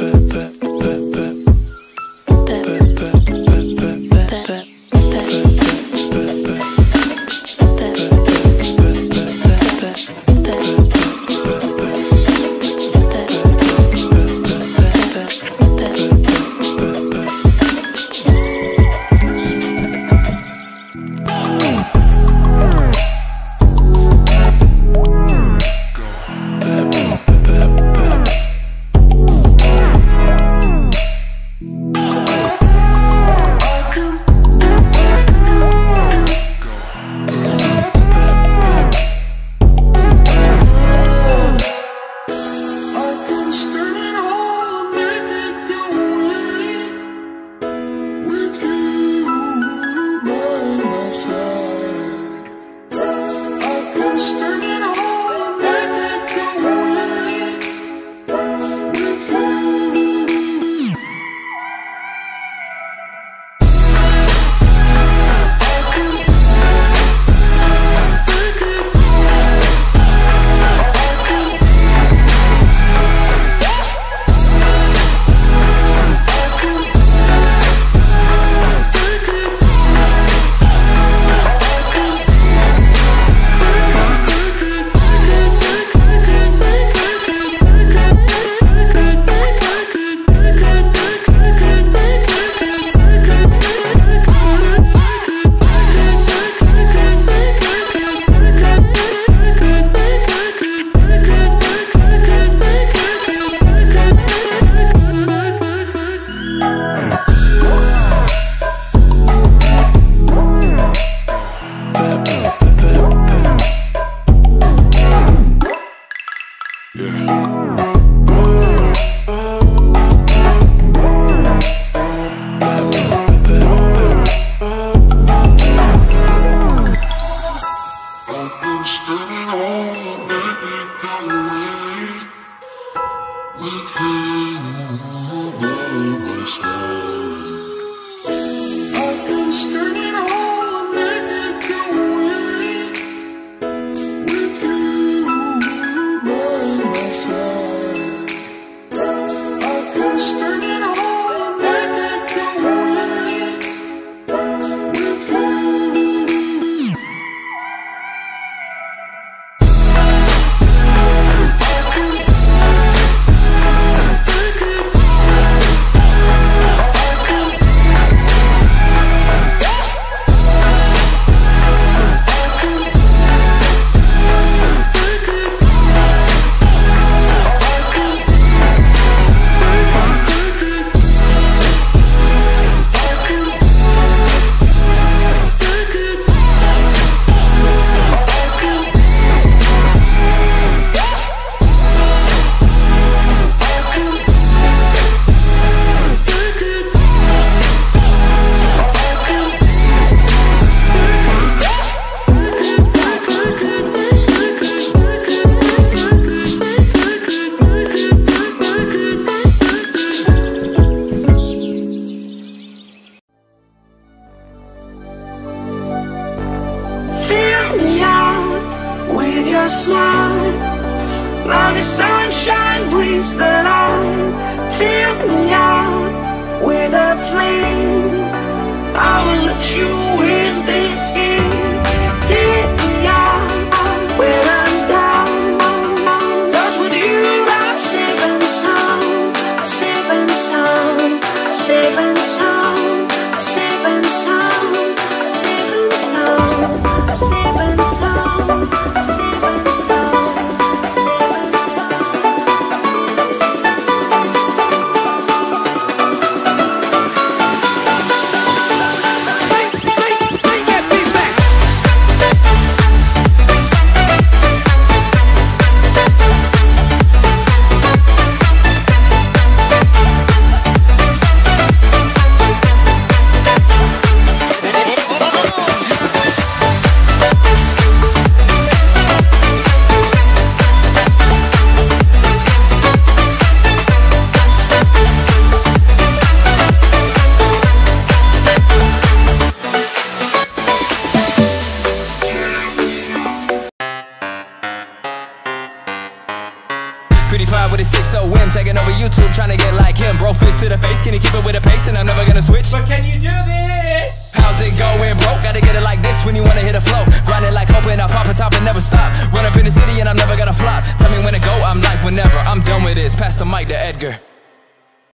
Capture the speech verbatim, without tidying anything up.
your smile. Now the sunshine brings the light. Fill me out with a flame. I will let you in this game. Take me out when I'm down. 'Cause with you I'm safe and sound. I'm safe and sound. I'm safe and sound. I'm safe and sound. I'm safe and sound. I'm safe and sound. I'm safe and sound. I'm safe and sound. I'm safe and sound. S O M, taking over YouTube, trying to get like him. Bro, fist to the face, can you keep it with a pace? And I'm never gonna switch. But can you do this? How's it going, bro? Gotta get it like this when you wanna hit a flow. Grinding like hoping I pop a top and never stop. Run up in the city and I'm never gonna flop. Tell me when to go, I'm like whenever. I'm done with this, pass the mic to Edgar.